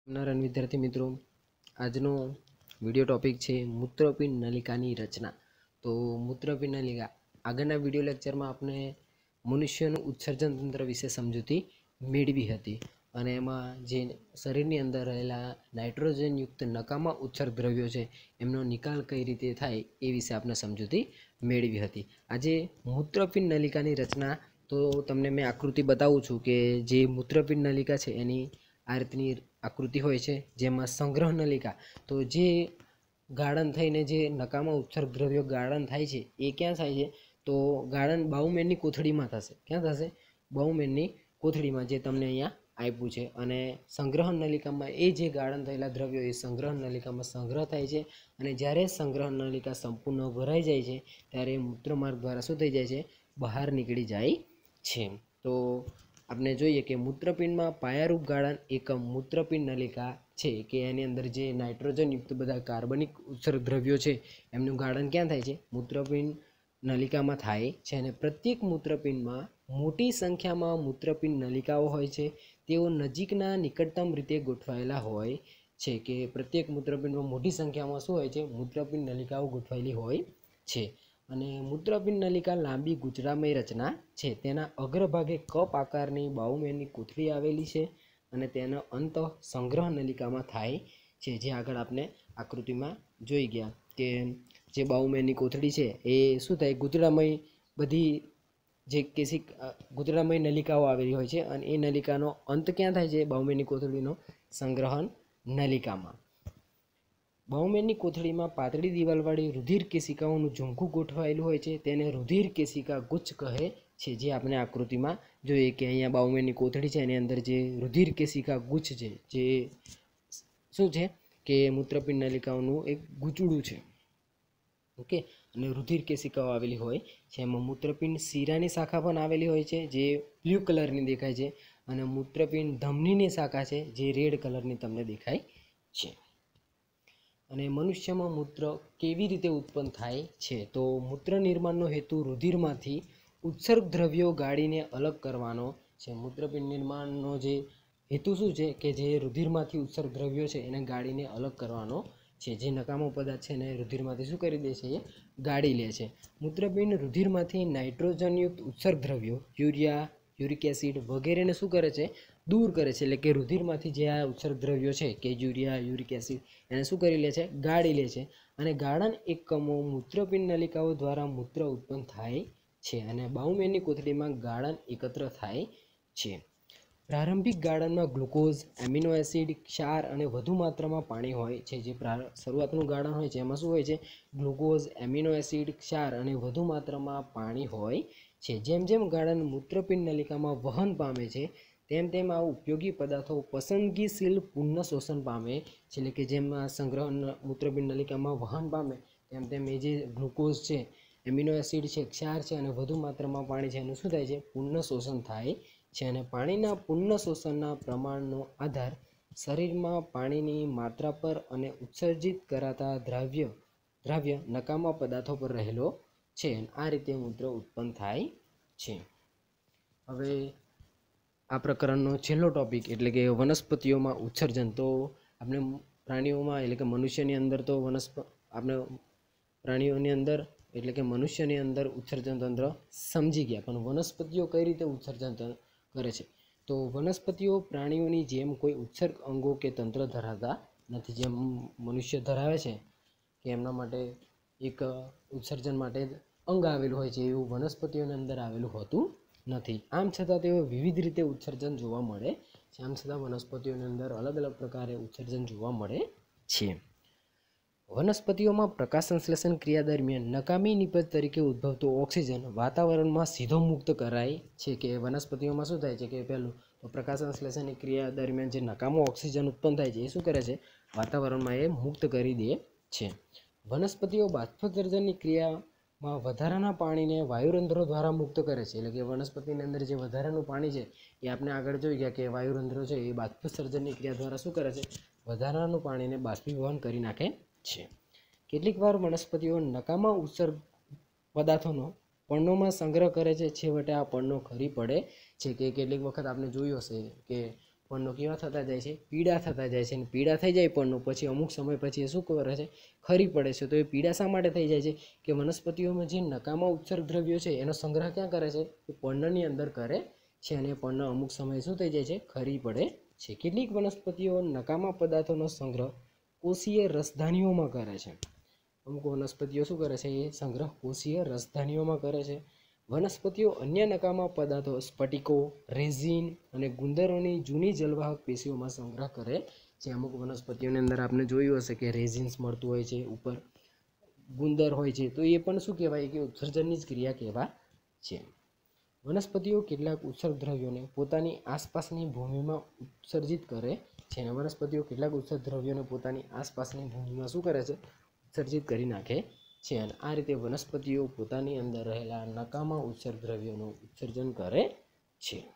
નારાયણ વિદ્યાર્થી મિત્રો, આજનો વિડીયો ટોપિક છે મૂત્રપિંડ નલિકાની રચના. તો મૂત્રપિંડ નલિકા આગળના વિડીયો લેક્ચરમાં આપણે મનુષ્યનું ઉત્સર્જન તંત્ર વિશે સમજૂતી મેળવી હતી અને એમાં જે શરીરની અંદર રહેલા નાઇટ્રોજનયુક્ત નકામા ઉત્સર્ગ દ્રવ્યો છે એમનો નિકાલ કઈ રીતે થાય એ વિશે આપણે સમજૂતી મેળવી હતી. આજે મૂત્રપિંડ નલિકાની રચના તો તમને મેં આકૃતિ બતાવું છું કે જે મૂત્રપિંડ નલિકા છે એની આ રીતની આકૃતિ હોય છે, જેમાં સંગ્રહ નલિકા તો જે ગાળણ થઈને જે નકામા ઉત્સર્ગ દ્રવ્યો ગાળણ થાય છે એ ક્યાં થાય છે? તો ગાળણ બાઉમેનની કોથળીમાં થશે. ક્યાં થશે? બાઉમેનની કોથળીમાં, જે તમને અહીંયા આપ્યું છે. અને સંગ્રહ નલિકામાં એ જે ગાળણ થયેલા દ્રવ્યો એ સંગ્રહ નલિકામાં સંગ્રહ થાય છે અને જ્યારે સંગ્રહ નલિકા સંપૂર્ણ ભરાઈ જાય છે ત્યારે મૂત્રમાર્ગ દ્વારા શું થઈ જાય છે? બહાર નીકળી જાય છે. તો આપણે જોઈએ કે મૂત્રપિંડમાં પાયારૂપ ગાળણ એકમ મૂત્રપિંડ નલિકા છે કે એની અંદર જે નાઇટ્રોજનયુક્ત બધા કાર્બનિક ઉત્સર્ગ દ્રવ્યો છે એમનું ગાળણ ક્યાં થાય છે? મૂત્રપિંડ નલિકામાં થાય છે. અને પ્રત્યેક મૂત્રપિંડમાં મોટી સંખ્યામાં મૂત્રપિંડ નલિકાઓ હોય છે. તેઓ નજીકના નિકટતમ રીતે ગોઠવાયેલા હોય છે. કે પ્રત્યેક મૂત્રપિંડમાં મોટી સંખ્યામાં શું હોય છે? મૂત્રપિંડ નલિકાઓ ગોઠવાયેલી હોય છે. અને મૂત્રપિંડ નલિકા લાંબી ગૂંચળામય રચના છે. તેના અગ્રભાગે કપ આકારની બાઉમેનની કોથળી આવેલી છે અને તેનો અંત સંગ્રહ નલિકામાં થાય છે. જે આગળ આપણે આકૃતિમાં જોઈ ગયા કે જે બાઉમેનની કોથળી છે એ શું થાય? ગૂંચળામય બધી જે ગૂંચળામય નલિકાઓ આવેલી હોય છે અને એ નલિકાનો અંત ક્યાં થાય છે? બાઉમેનની કોથળીનો સંગ્રહણ નલિકામાં. બાઉમેનની કોથળીમાં પાતળી દિવાલવાળી રુધિર કેશિકાઓનું ઝુમખું ગોઠવાયેલું હોય છે. તેને રુધિર કેશિકા ગુચ્છ કહે છે. જે આપણે આકૃતિમાં જોઈએ કે અહીંયા બાઉમેનની કોથળી છે એની અંદર જે રુધિર કેશિકા ગુચ્છ છે, જે શું છે કે મૂત્રપિંડ નલિકાઓનું એક ગૂંચળું છે. ઓકે, અને રુધિર કેશિકાઓ આવેલી હોય છે. એમાં મૂત્રપિંડ શિરાની શાખા પણ આવેલી હોય છે, જે બ્લુ કલરની દેખાય છે. અને મૂત્રપિંડ ધમનીની શાખા છે, જે રેડ કલરની તમને દેખાય છે. અને મનુષ્યમાં મૂત્ર કેવી રીતે ઉત્પન્ન થાય છે? તો મૂત્ર નિર્માણનો હેતુ રુધિરમાંથી ઉત્સર્ગ દ્રવ્યો ગાળીને અલગ કરવાનો છે. મૂત્રપિંડ નિર્માણનો જે હેતુ શું છે? કે જે રુધિરમાંથી ઉત્સર્ગ દ્રવ્યો છે એને ગાળીને અલગ કરવાનો છે. જે નકામો પદાર્થ છે એને રુધિરમાંથી શું કરી દે છે? એ ગાળી લે છે. મૂત્રપિંડ રુધિરમાંથી નાઇટ્રોજનયુક્ત ઉત્સર્ગ દ્રવ્યો યુરિયા, યુરિક એસિડ વગેરેને શું કરે છે? દૂર કરે છે. એટલે કે રુધિરમાંથી જે આ ઉત્સર્ગ દ્રવ્યો છે કે યુરિયા, યુરિક એસિડ એને શું કરી લે છે? ગાળી લે છે. અને ગાળણ એકમો મૂત્રપિંડ નલિકાઓ દ્વારા મૂત્ર ઉત્પન્ન થાય છે અને બાઉમેનની કોથળીમાં ગાળણ એકત્ર થાય છે. પ્રારંભિક ગાળણમાં ગ્લુકોઝ, એમિનો એસિડ, ક્ષાર અને વધુ માત્રામાં પાણી હોય છે. જે શરૂઆતનું ગાળણ હોય છે એમાં શું હોય છે? ગ્લુકોઝ, એમિનો એસિડ, ક્ષાર અને વધુ માત્રામાં પાણી હોય છે. જેમ જેમ ગાળણ મૂત્રપિંડ નલિકામાં વહન પામે છે તેમ તેમ આ ઉપયોગી પદાર્થો પસંદગીશીલ પુનઃ શોષણ પામે છે. એટલે કે જેમ આ સંગ્રહ મૂત્રપિંડ નલિકામાં વહન પામે તેમ તેમ એ જે ગ્લુકોઝ છે, એમિનો એસિડ છે, ક્ષાર છે અને વધુ માત્રામાં પાણી છે એનું શું થાય છે? પુનઃ શોષણ થાય છે. અને પાણીના પુનઃ શોષણના પ્રમાણનો આધાર શરીરમાં પાણીની માત્રા પર અને ઉત્સર્જિત કરાતા દ્રાવ્ય નકામા પદાર્થો પર રહેલો છે. આ રીતે મૂત્ર ઉત્પન્ન થાય છે. હવે આ પ્રકરણનો છેલ્લો ટોપિક એટલે કે વનસ્પતિઓમાં ઉત્સર્જન. તો આપણે પ્રાણીઓમાં એટલે કે મનુષ્યની અંદર તો આપણે પ્રાણીઓની અંદર એટલે કે મનુષ્યની અંદર ઉત્સર્જન તંત્ર સમજી ગયા, પણ વનસ્પતિઓ કઈ રીતે ઉત્સર્જન કરે છે? તો વનસ્પતિઓ પ્રાણીઓની જેમ કોઈ ઉત્સર્ગ અંગો કે તંત્ર ધરાવતા નથી. જેમ મનુષ્ય ધરાવે છે કે એમના માટે એક ઉત્સર્જન માટે અંગ આવેલું હોય છે, એવું વનસ્પતિઓની અંદર આવેલું હોતું નથી. આમ છતાં તેઓ વિવિધ રીતે ઉત્સર્જન જોવા મળે છે. આમ છતાં વનસ્પતિઓની અંદર અલગ અલગ પ્રકારે ઉત્સર્જન જોવા મળે છે. વનસ્પતિઓમાં પ્રકાશ સંશ્લેષણ ક્રિયા દરમિયાન નકામી નિપજ તરીકે ઉદ્ભવતો ઓક્સિજન વાતાવરણમાં સીધો મુક્ત કરાય છે. કે વનસ્પતિઓમાં શું થાય છે કે પહેલું તો પ્રકાશ સંશ્લેષણની ક્રિયા દરમિયાન જે નકામો ઓક્સિજન ઉત્પન્ન થાય છે એ શું કરે છે? વાતાવરણમાં એ મુક્ત કરી દે છે. વનસ્પતિઓ બાષ્પોત્સર્જનની ક્રિયામાં વધારાના પાણીને વાયુરંધ્રો દ્વારા મુક્ત કરે છે. એટલે કે વનસ્પતિની અંદર જે વધારાનું પાણી છે એ આપણે આગળ જોઈ ગયા કે વાયુરંધ્રો છે એ બાષ્પોત્સર્જનની ક્રિયા દ્વારા શું કરે છે? વધારાનું પાણીને બાષ્પીભવન કરી નાખે છે. કેટલીક વાર વનસ્પતિઓ નકામા ઉત્સર્ગ પદાર્થોનો પર્ણોમાં સંગ્રહ કરે છે. છેવટે આ પર્ણો ખરી પડે છે. કે કેટલીક વખત આપણે જોયું હશે કે પર્ણો કેવા થતા જાય છે? પીળા થતા જાય છે. અને પીળા થઈ જાય પર્ણો પછી અમુક સમય પછી એ શું કરે છે? ખરી પડે છે. તો એ પીળા શા માટે થઈ જાય છે? કે વનસ્પતિઓમાં જે નકામા ઉત્સર્ગ દ્રવ્યો છે એનો સંગ્રહ ક્યાં કરે છે? એ પર્ણની અંદર કરે છે. અને પર્ણ અમુક સમયે શું થઈ જાય છે? ખરી પડે છે. કેટલીક વનસ્પતિઓ નકામા પદાર્થોનો સંગ્રહ કોષીય રસધાનીઓમાં કરે છે. અમુક વનસ્પતિઓ શું કરે છે? એ સંગ્રહ કોષીય રસધાનીઓમાં કરે છે. વનસ્પતિઓ અન્ય નકામા પદાર્થો સ્ફટિકો, રેઝિન અને ગુંદરોની જૂની જલવાહક પેશીઓમાં સંગ્રહ કરે છે. અમુક વનસ્પતિઓની અંદર આપણે જોયું હશે કે રેઝિન્સ મળતું હોય છે, ઉપર ગુંદર હોય છે. તો એ પણ શું કહેવાય? કે ઉત્સર્જનની જ ક્રિયા કહેવાય છે. વનસ્પતિઓ કેટલાક ઉત્સર્ગ દ્રવ્યોને પોતાની આસપાસની ભૂમિમાં ઉત્સર્જિત કરે છે. અને વનસ્પતિઓ કેટલાક ઉત્સર્ગ દ્રવ્યોને પોતાની આસપાસની ભૂમિમાં શું કરે છે? ઉત્સર્જિત કરી નાખે છે. અને આ રીતે વનસ્પતિઓ પોતાની અંદર રહેલા નકામા ઉત્સર્ગ દ્રવ્યોનું ઉત્સર્જન કરે છે.